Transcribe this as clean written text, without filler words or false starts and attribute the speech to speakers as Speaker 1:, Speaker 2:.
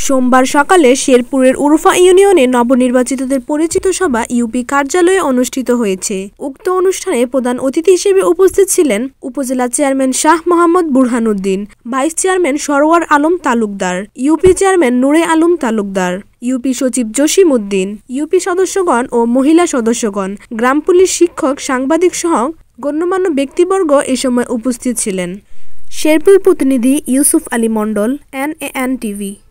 Speaker 1: সোমবার সকালে শেরপুরের উরফ ইউনিয়নে নবনির্বাচিতদের পরিচিত সভা ইউপি কার্যালয়ে অনুষ্ঠিত হয়েছে। উক্ত অনুষ্ঠানে প্রধান অতিথি হিসেবে উপস্থিত ছিলেন উপজেলা chairman Shah Mohammad Burhanuddin, vice chairman Sarwar Alam Talukdar, UP chairman Nure Alam Talukdar, UP সচিব জসিম উদ্দিন, ইউপি সদস্যগণ ও মহিলা সদস্যগণ, গ্রাম পুলিশ, শিক্ষক, সাংবাদিক সহ গণ্যমান্য ব্যক্তিবর্গ এ সময় উপস্থিত ছিলেন। শেরপুর প্রতিনিধি ইউসুফ আলী মণ্ডল, NAN TV।